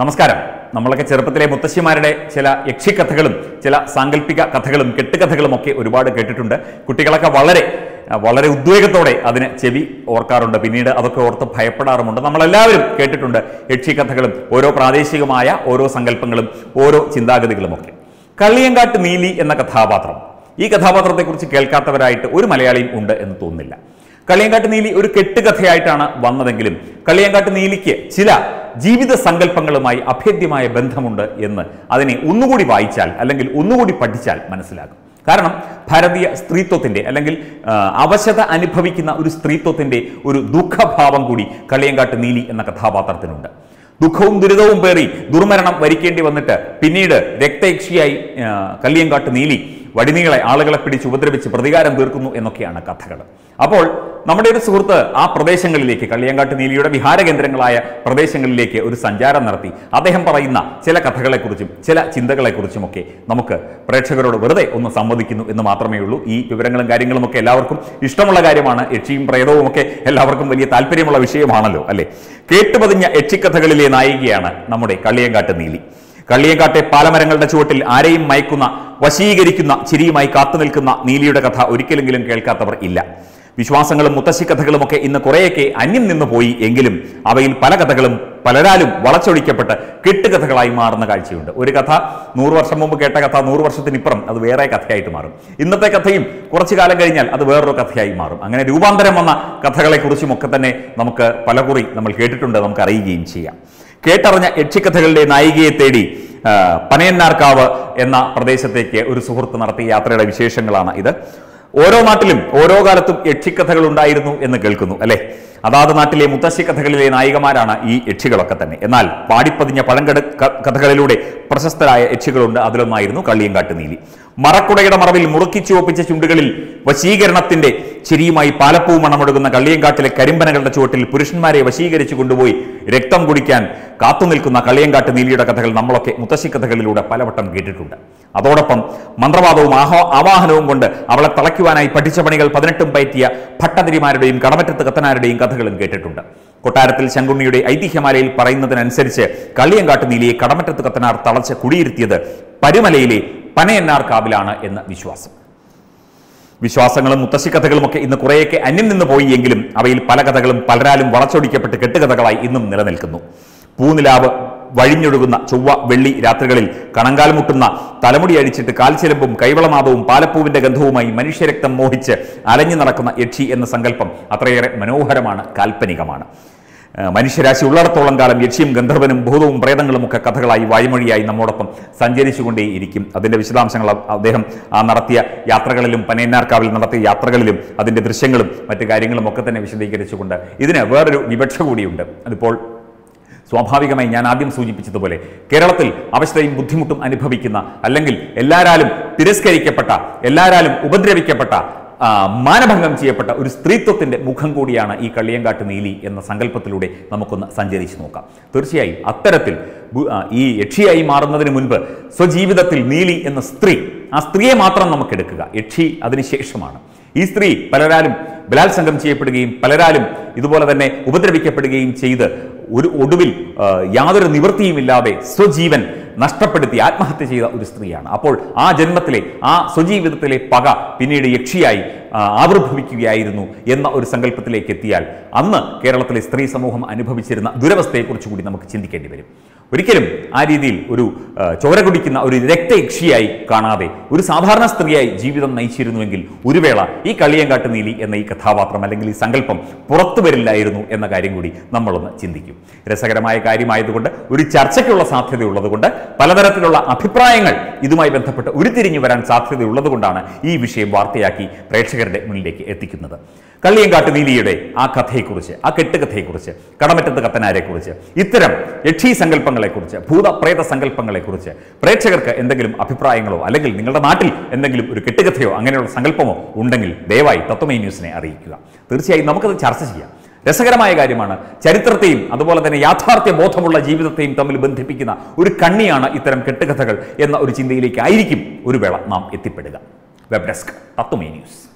നമസ്കാരം. നമ്മളൊക്കെ ചെറുപ്പത്തിലെ മുത്തശ്ശിമാരുടെ ചില യക്ഷിക്കഥകളും ചില സാങ്കല്പിക കഥകളും കെട്ടുകഥകളും ഒക്കെ ഒരുപാട് കേട്ടിട്ടുണ്ട്. കുട്ടികളൊക്കെ വളരെ ഉദ്വേഗത്തോടെ അതിന് ചെവി ഓർക്കാറുണ്ട്. പിന്നീട് അതൊക്കെ ഓർത്ത് ഭയപ്പെടാറുമുണ്ട്. നമ്മളെല്ലാവരും കേട്ടിട്ടുണ്ട് യക്ഷിക്കഥകളും ഓരോ പ്രാദേശികമായ ഓരോ സങ്കല്പങ്ങളും ഓരോ ചിന്താഗതികളുമൊക്കെ. കള്ളിയങ്കാട്ട് നീലി എന്ന കഥാപാത്രം, ഈ കഥാപാത്രത്തെക്കുറിച്ച് കേൾക്കാത്തവരായിട്ട് ഒരു മലയാളിയും ഉണ്ട് എന്ന് തോന്നുന്നില്ല. കള്ളിയങ്കാട്ട് നീലി ഒരു കെട്ടുകഥയായിട്ടാണ് വന്നതെങ്കിലും കള്ളിയങ്കാട്ട് നീലിക്ക് ചില ജീവിത സങ്കല്പങ്ങളുമായി അഭേദ്യമായ ബന്ധമുണ്ട് എന്ന് അതിനെ ഒന്നുകൂടി വായിച്ചാൽ അല്ലെങ്കിൽ ഒന്നുകൂടി പഠിച്ചാൽ മനസ്സിലാകും. കാരണം ഭാരതീയ സ്ത്രീത്വത്തിൻ്റെ അല്ലെങ്കിൽ അവശത അനുഭവിക്കുന്ന ഒരു സ്ത്രീത്വത്തിൻ്റെ ഒരു ദുഃഖഭാവം കൂടി കള്ളിയങ്കാട്ട് നീലി എന്ന കഥാപാത്രത്തിനുണ്ട്. ദുഃഖവും ദുരിതവും പേറി ദുർമരണം വരിക്കേണ്ടി വന്നിട്ട് പിന്നീട് രക്തയക്ഷിയായി കള്ളിയങ്കാട്ട് നീലി വടിനീളെ ആളുകളെ പിടിച്ച് ഉപദ്രവിച്ച് പ്രതികാരം തീർക്കുന്നു എന്നൊക്കെയാണ് കഥകൾ. അപ്പോൾ നമ്മുടെ ഒരു സുഹൃത്ത് ആ പ്രദേശങ്ങളിലേക്ക്, കള്ളിയങ്കാട്ട് നീലിയുടെ വിഹാരകേന്ദ്രങ്ങളായ പ്രദേശങ്ങളിലേക്ക് ഒരു സഞ്ചാരം നടത്തി അദ്ദേഹം പറയുന്ന ചില കഥകളെക്കുറിച്ചും ചില ചിന്തകളെക്കുറിച്ചുമൊക്കെ നമുക്ക് പ്രേക്ഷകരോട് വെറുതെ ഒന്ന് സംവദിക്കുന്നു എന്ന് മാത്രമേ ഉള്ളൂ. ഈ വിവരങ്ങളും കാര്യങ്ങളും ഒക്കെ എല്ലാവർക്കും ഇഷ്ടമുള്ള കാര്യമാണ്. യക്ഷിയും പ്രേതവും ഒക്കെ എല്ലാവർക്കും വലിയ താല്പര്യമുള്ള വിഷയമാണല്ലോ, അല്ലെ? കേട്ടുപതിഞ്ഞ യക്ഷിക്കഥകളിലെ നായികയാണ് നമ്മുടെ കള്ളിയങ്കാട്ട് നീലി. കള്ളിയങ്കാട്ടെ പാലമരങ്ങളുടെ ചുവട്ടിൽ ആരെയും മയക്കുന്ന, വശീകരിക്കുന്ന ചിരിയുമായി കാത്തുനിൽക്കുന്ന നീലിയുടെ കഥ ഒരിക്കലെങ്കിലും കേൾക്കാത്തവർ ഇല്ല. വിശ്വാസങ്ങളും മുത്തശ്ശിക്കഥകളുമൊക്കെ ഇന്ന് കുറേയൊക്കെ അന്യം നിന്ന് പോയി എങ്കിലും അവയിൽ പല കഥകളും പലരാലും വളച്ചൊടിക്കപ്പെട്ട് കെട്ടുകഥകളായി മാറുന്ന കാഴ്ചയുണ്ട്. ഒരു കഥ 100 വർഷം മുമ്പ് കേട്ട കഥ 100 വർഷത്തിനിപ്പുറം അത് വേറെ കഥയായിട്ട് മാറും. ഇന്നത്തെ കഥയും കുറച്ചു കാലം കഴിഞ്ഞാൽ അത് വേറൊരു കഥയായി മാറും. അങ്ങനെ രൂപാന്തരം വന്ന കഥകളെക്കുറിച്ചുമൊക്കെ തന്നെ നമുക്ക് പലകുറി നമ്മൾ കേട്ടിട്ടുണ്ട്, നമുക്ക് അറിയുകയും ചെയ്യാം. കേട്ടറിഞ്ഞ യക്ഷിക്കഥകളുടെ നായികയെ തേടി പനയന്നാർക്കാവ് എന്ന പ്രദേശത്തേക്ക് ഒരു സുഹൃത്ത് നടത്തിയ യാത്രയുടെ വിശേഷങ്ങളാണ് ഇത്. ഓരോ നാട്ടിലും ഓരോ കാലത്തും യക്ഷിക്കഥകൾ ഉണ്ടായിരുന്നു എന്ന് കേൾക്കുന്നു, അല്ലെ? അതാത് നാട്ടിലെ മുത്തശ്ശി കഥകളിലെ നായികമാരാണ് ഈ യക്ഷികളൊക്കെ തന്നെ. എന്നാൽ പാടിപ്പതിഞ്ഞ പഴങ്കട് കഥകളിലൂടെ പ്രശസ്തരായ യക്ഷികളുണ്ട്. അതിലൊന്നായിരുന്നു കള്ളിയങ്കാട്ട് നീലി. മറക്കുടയുടെ മറവിൽ മുറുക്കിച്ചുവപ്പിച്ച ചുണ്ടുകളിൽ വശീകരണത്തിന്റെ ചിരിയുമായി പാലപ്പൂ മണമൊടുകുന്ന കള്ളിയങ്കാട്ടിലെ കരിമ്പനകളുടെ ചുവട്ടിൽ പുരുഷന്മാരെ വശീകരിച്ചു കൊണ്ടുപോയി രക്തം കുടിക്കാൻ കാത്തുനിൽക്കുന്ന കള്ളിയങ്കാട്ട് നീലിയുടെ കഥകൾ നമ്മളൊക്കെ മുത്തശ്ശി കഥകളിലൂടെ പലവട്ടം കേട്ടിട്ടുണ്ട്. അതോടൊപ്പം മന്ത്രവാദവും ആവാഹനവും കൊണ്ട് അവളെ തളയ്ക്കുവാനായി പഠിച്ച പണികൾ 18 പയറ്റിയ ഭട്ടതിരിമാരുടെയും കടമറ്റത്ത് കത്തനാരുടെയും കഥകളും കേട്ടിട്ടുണ്ട്. കൊട്ടാരത്തിൽ ശങ്കുണ്ണിയുടെ ഐതിഹ്യമാലയിൽ പറയുന്നതിനനുസരിച്ച് കള്ളിയങ്കാട്ട് നീലിയെ കടമറ്റത്ത് കത്തനാർ തളച്ച് കുടിയിരുത്തിയത് പരുമലയിലെ പനയന്നാർക്കാവിലാണ് എന്ന് വിശ്വാസങ്ങളും മുത്തശ്ശിക്കഥകളും ഒക്കെ ഇന്ന് കുറേയൊക്കെ അന്യം നിന്ന് പോയി എങ്കിലും അവയിൽ പല കഥകളും പലരാലും വളച്ചൊടിക്കപ്പെട്ട് കെട്ടുകഥകളായി ഇന്നും നിലനിൽക്കുന്നു. പൂനിലാവ് വഴിഞ്ഞൊഴുകുന്ന ചൊവ്വ വെള്ളി രാത്രികളിൽ കണങ്കാൽ മുട്ടുന്ന, തലമുടി അഴിച്ചിട്ട് കാൽച്ചിലമ്പും കൈവളനാദവും പാലപ്പൂവിന്റെ ഗന്ധവുമായി മനുഷ്യരക്തം മോഹിച്ച് അലഞ്ഞു നടക്കുന്ന യക്ഷി എന്ന സങ്കല്പം അത്രയേറെ മനോഹരമാണ്, കാൽപ്പനികമാണ്. മനുഷ്യരാശി ഉള്ളിടത്തോളം കാലം യക്ഷിയും ഗന്ധർവനും ഭൂതവും പ്രേതങ്ങളും ഒക്കെ കഥകളായി വായ്മൊഴിയായി നമ്മോടൊപ്പം സഞ്ചരിച്ചുകൊണ്ടേയിരിക്കും. അതിൻ്റെ വിശദാംശങ്ങൾ അദ്ദേഹം നടത്തിയ യാത്രകളിലും പനയന്നാർക്കാവിൽ നടത്തിയ യാത്രകളിലും അതിൻ്റെ ദൃശ്യങ്ങളും മറ്റു കാര്യങ്ങളും ഒക്കെ തന്നെ വിശദീകരിച്ചുകൊണ്ട് ഇതിന് വേറൊരു വിവക്ഷ കൂടിയുണ്ട്. അതിപ്പോൾ സ്വാഭാവികമായി ഞാൻ ആദ്യം സൂചിപ്പിച്ചതുപോലെ കേരളത്തിൽ അവശതയും ബുദ്ധിമുട്ടും അനുഭവിക്കുന്ന, അല്ലെങ്കിൽ എല്ലാരാലും തിരസ്കരിക്കപ്പെട്ട, എല്ലാരാലും ഉപദ്രവിക്കപ്പെട്ട, മാനഭംഗം ചെയ്യപ്പെട്ട ഒരു സ്ത്രീത്വത്തിൻ്റെ മുഖം കൂടിയാണ് ഈ കള്ളിയങ്കാട്ട് നീലി എന്ന സങ്കല്പത്തിലൂടെ നമുക്കൊന്ന് സഞ്ചരിച്ചു നോക്കാം. തീർച്ചയായും അത്തരത്തിൽ ഈ യക്ഷിയായി മാറുന്നതിന് മുൻപ് സ്വജീവിതത്തിൽ നീലി എന്ന സ്ത്രീ, ആ സ്ത്രീയെ മാത്രം നമുക്കെടുക്കുക. യക്ഷി അതിനുശേഷമാണ്. ഈ സ്ത്രീ പലരാലും ബലാത്സംഗം ചെയ്യപ്പെടുകയും പലരാലും ഇതുപോലെ തന്നെ ഉപദ്രവിക്കപ്പെടുകയും ചെയ്ത് ഒടുവിൽ യാതൊരു നിവൃത്തിയുമില്ലാതെ സ്വജീവൻ നഷ്ടപ്പെടുത്തി ആത്മഹത്യ ചെയ്ത ഒരു സ്ത്രീയാണ്. അപ്പോൾ ആ ജന്മത്തിലെ, ആ സ്വജീവിതത്തിലെ പക പിന്നീട് യക്ഷിയായി ആവിർഭവിക്കുകയായിരുന്നു എന്ന ഒരു സങ്കല്പത്തിലേക്ക് എത്തിയാൽ അന്ന് കേരളത്തിലെ സ്ത്രീ സമൂഹം അനുഭവിച്ചിരുന്ന ദുരവസ്ഥയെക്കുറിച്ച് കൂടി നമുക്ക് ചിന്തിക്കേണ്ടി വരും. ഒരിക്കലും ആ രീതിയിൽ ഒരു ചോര കുടിക്കുന്ന ഒരു രക്തയക്ഷിയായി കാണാതെ ഒരു സാധാരണ സ്ത്രീയായി ജീവിതം നയിച്ചിരുന്നുവെങ്കിൽ ഒരു വേള ഈ കള്ളിയങ്കാട്ട് നീലി എന്ന ഈ കഥാപാത്രം അല്ലെങ്കിൽ ഈ സങ്കല്പം പുറത്തു വരില്ലായിരുന്നു എന്ന കാര്യം കൂടി നമ്മളൊന്ന് ചിന്തിക്കും. രസകരമായ കാര്യമായതുകൊണ്ട്, ഒരു ചർച്ചയ്ക്കുള്ള സാധ്യതയുള്ളതുകൊണ്ട്, പലതരത്തിലുള്ള അഭിപ്രായങ്ങൾ ഇതുമായി ബന്ധപ്പെട്ട് ഉരുത്തിരിഞ്ഞു വരാൻ സാധ്യതയുള്ളതുകൊണ്ടാണ് ഈ വിഷയം വാർത്തയാക്കി പ്രേക്ഷകരുടെ മുന്നിലേക്ക് എത്തിക്കുന്നത്. കള്ളിയങ്കാട്ട് നീലിയുടെ ആ കഥയെക്കുറിച്ച്, ആ കെട്ടുകഥയെക്കുറിച്ച്, കടമറ്റത്ത് കത്തനാരെക്കുറിച്ച്, ഇത്തരം യക്ഷീ സങ്കല്പങ്ങളെക്കുറിച്ച്, ഭൂതപ്രേത സങ്കല്പങ്ങളെക്കുറിച്ച് പ്രേക്ഷകർക്ക് എന്തെങ്കിലും അഭിപ്രായങ്ങളോ അല്ലെങ്കിൽ നിങ്ങളുടെ നാട്ടിൽ എന്തെങ്കിലും ഒരു കെട്ടുകഥയോ അങ്ങനെയുള്ള സങ്കല്പമോ ഉണ്ടെങ്കിൽ ദയവായി തത്വമയി ന്യൂസിനെ അറിയിക്കുക. തീർച്ചയായും നമുക്കത് ചർച്ച ചെയ്യാം. രസകരമായ കാര്യമാണ്. ചരിത്രത്തെയും അതുപോലെ തന്നെ യാഥാർത്ഥ്യ ബോധമുള്ള ജീവിതത്തെയും തമ്മിൽ ബന്ധിപ്പിക്കുന്ന ഒരു കണ്ണിയാണ് ഇത്തരം കെട്ടുകഥകൾ എന്ന ഒരു ചിന്തയിലേക്ക് ആയിരിക്കും ഒരു വേള നാം എത്തിപ്പെടുക. Web desk Tatwamayi news.